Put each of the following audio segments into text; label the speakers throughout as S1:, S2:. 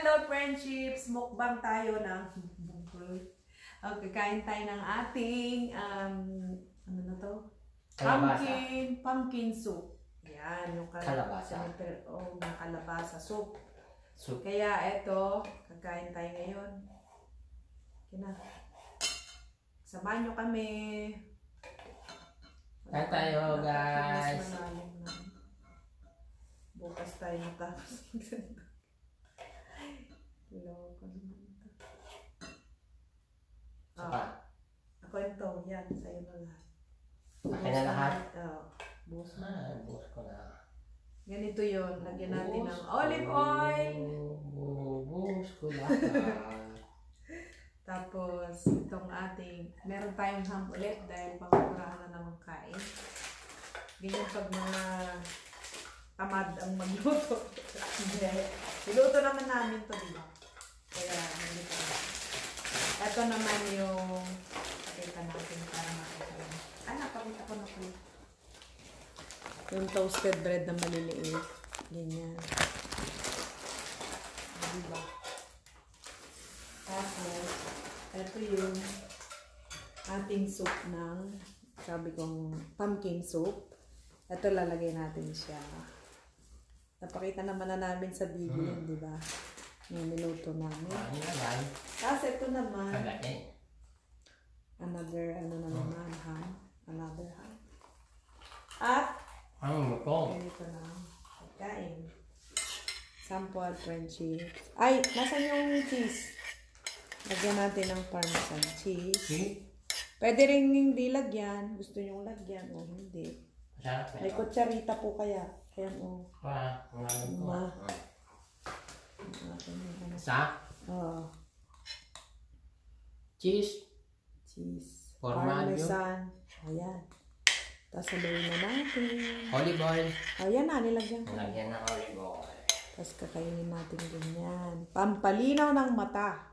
S1: Hello friendships! Mukbang tayo ng kakain tayo ng ating ano na to? Pumpkin soup. Yan, yung
S2: kalabasa.
S1: Ng kalabasa soup. Kaya eto, kakain tayo ngayon. Kina. Samahan nyo kami.
S2: Kain tayo, guys.
S1: Bukas tayo matapos. Loko naman ito. Ako ito. Yan. Sa'yo na lahat.
S2: Akin na lahat?
S1: Buhos mo.
S2: Buhos ko na.
S1: Ganito yun. Lagyan natin ng olive oil.
S2: Buhos ko lahat.
S1: Tapos, itong ating, meron tayong ham ulit dahil pangkurahan na naman kain. Ganyan pag mga tamad ang magluto. Niluto naman namin to, diba? Kaya, nandito na. Ito naman yung pakita natin para makita. Napakita ko na po. Yung toasted bread na maliliit. Ganyan. Diba? Tapos, ito yung ating soup ng, sabi kong, pumpkin soup. Ito lalagay natin siya. Napakita naman na namin sa video yun, di ba? Yung niluto namin. Kasi ito naman, another, ano na naman, ham. Another ham. At, ganito na, pagkain. Sample friendships. Ay, nasan yung cheese? Lagyan natin ng parmesan cheese. Pwede rin hindi lagyan. Gusto nyong lagyan o hindi. May kutsarita po kaya. Ayan o.
S2: Sa?
S1: Oo.
S2: Cheese.
S1: Cheese.
S2: Formaggio.
S1: Parmesan. Ayan. Tapos sabayin na natin.
S2: Olive oil.
S1: Ayan na, nilagyan ko.
S2: Lagyan ng olive oil.
S1: Tapos kakainin natin ganyan. Pampalinaw ng mata.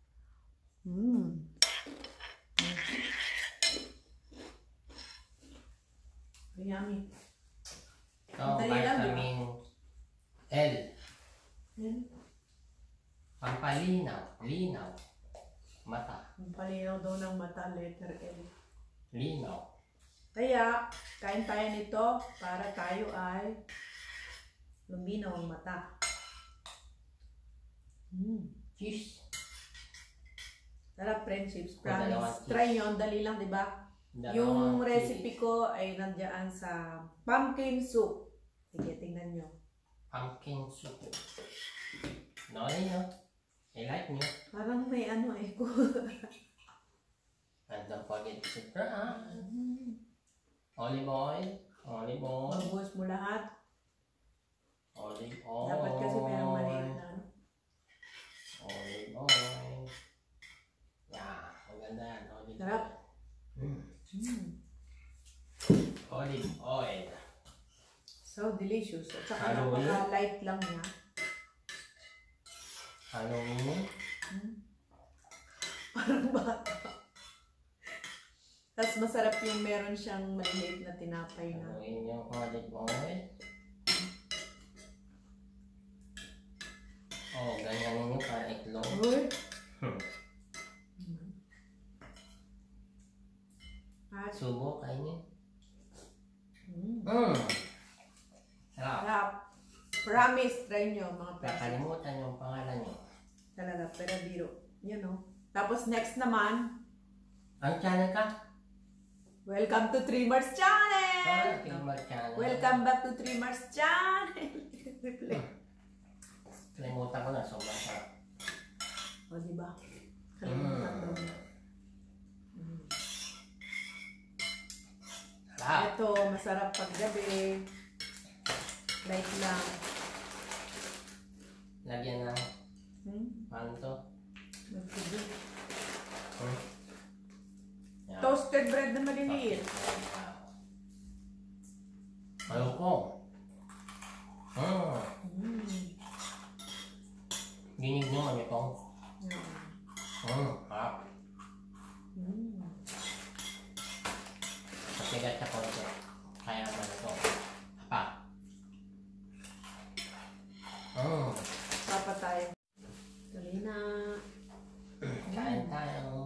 S1: Yummy.
S2: Vitamin L. Pampalinaw. Linaw. Mata.
S1: Pampalinaw daw ng mata, letter L.
S2: Linaw.
S1: Kaya, kain tayo nito para tayo ay luminaw ang mata.
S2: Cheese.
S1: Sarap friendships, promise. Try nyo, ang dali lang, di ba? Yung recipe ko ay nandiyan sa pumpkin soup. Sige, tingnan nyo.
S2: Pumpkin soup. No, I like nyo.
S1: Parang may ano eh.
S2: And don't forget to subscribe. Olive oil. Olive oil.
S1: Mabuhos mo lahat.
S2: Olive oil.
S1: Dapat kasi merong maliit na.
S2: Olive oil. Yeah, maganda yan. Olive
S1: sarap.
S2: Olive oil.
S1: So delicious. At saka napaka-light lang niya.
S2: Haluin.
S1: Parang bata. Tapos masarap yung meron siyang maliliit na tinapay na.
S2: Haluin yung olive oil. Oh, ganyan ninyo para itlog. Subo, kainin. Sarap.
S1: Sarap. Promise, try nyo mga pesa.
S2: Kakalimutan yung pangalan nyo.
S1: Talaga, pero biro. Yun o. Tapos next naman.
S2: Ang channel ka?
S1: Welcome to Dreamers Channel!
S2: Dreamers Channel.
S1: Welcome back to Dreamers Channel!
S2: Kalimutan ko na, sobrang sarap.
S1: O, diba? Kalimutan daw na. Ito, masarap paggabi. Light lang.
S2: Lagyan na. Ano to?
S1: Toasted bread na maliliit.
S2: Ayoko. Ginig nyo man ito. Harap. Matigat sa konti. Kaya naman ito. Pa.
S1: Papa tayo. Tuloy na.
S2: Kain tayo.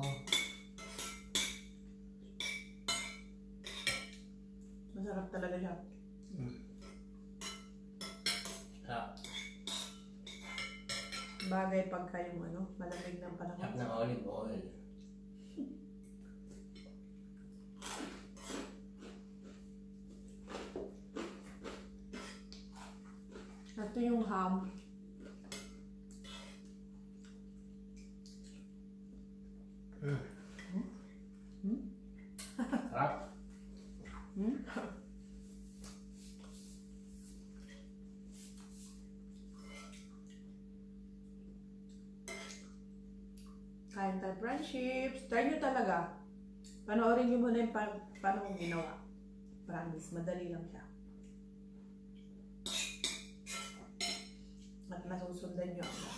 S1: Masarap talaga siya.
S2: Sarap.
S1: Bagay pagka yung malamig ng
S2: Sarap
S1: panahon.
S2: ng olive oil.
S1: Ito yung ham.
S2: Sarap.
S1: Kain tayo friendships. Try nyo talaga. Panoorin nyo muna yung paano kong ginawa. Promise, madali lang siya. At nasusundan nyo ako.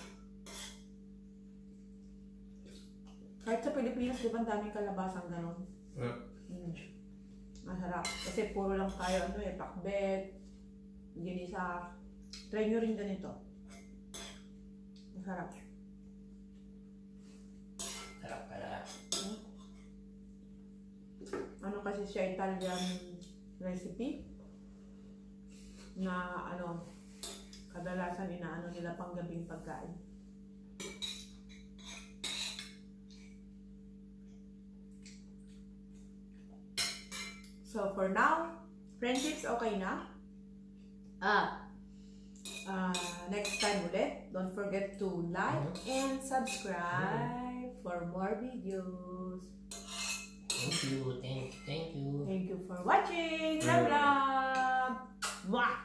S1: Kahit sa Pilipinas, di ba ang daming kalabasang ganon? Masarap. Kasi puro lang tayo, pakbet, ginisa. Try nyo rin ganito. Masarap.
S2: Sarap pala.
S1: Ano kasi siya, Italian recipe na kadalasan inaano nila pang gabing pagkain. So for now, friendships okay na. Next time ulit, don't forget to like and subscribe for more videos.
S2: Thank you. Thank you.
S1: Thank you for watching. Love, love. Mwah!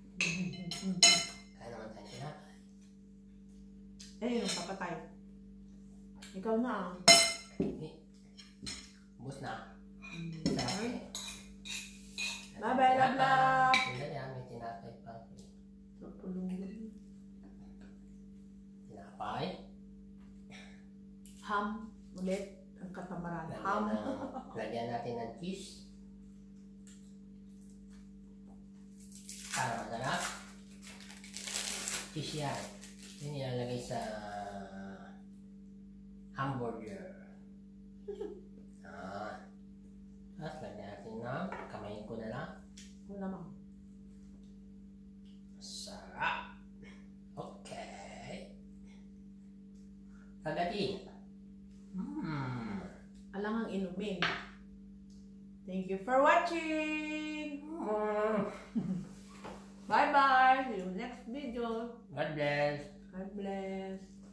S2: Kaya naman tayo tinapay.
S1: Yung papatay. Ikaw na.
S2: Ubus na.
S1: Bye-bye, love, love.
S2: Hindi yan, may tinapay pa. Tinapay.
S1: Ham. Ulit. Ang katamaran. Ham.
S2: Lagyan natin ng cheese. Para masarap. Cheese yan. Yun nilalagay sa hamburger. Tapos lagyan natin ng kamay ko na lang.
S1: Wala mo.
S2: Sarap. Okay. Kagatin.
S1: Alangang inumin. Thank you for watching. Bye-bye. See you next video.
S2: God bless.
S1: God bless.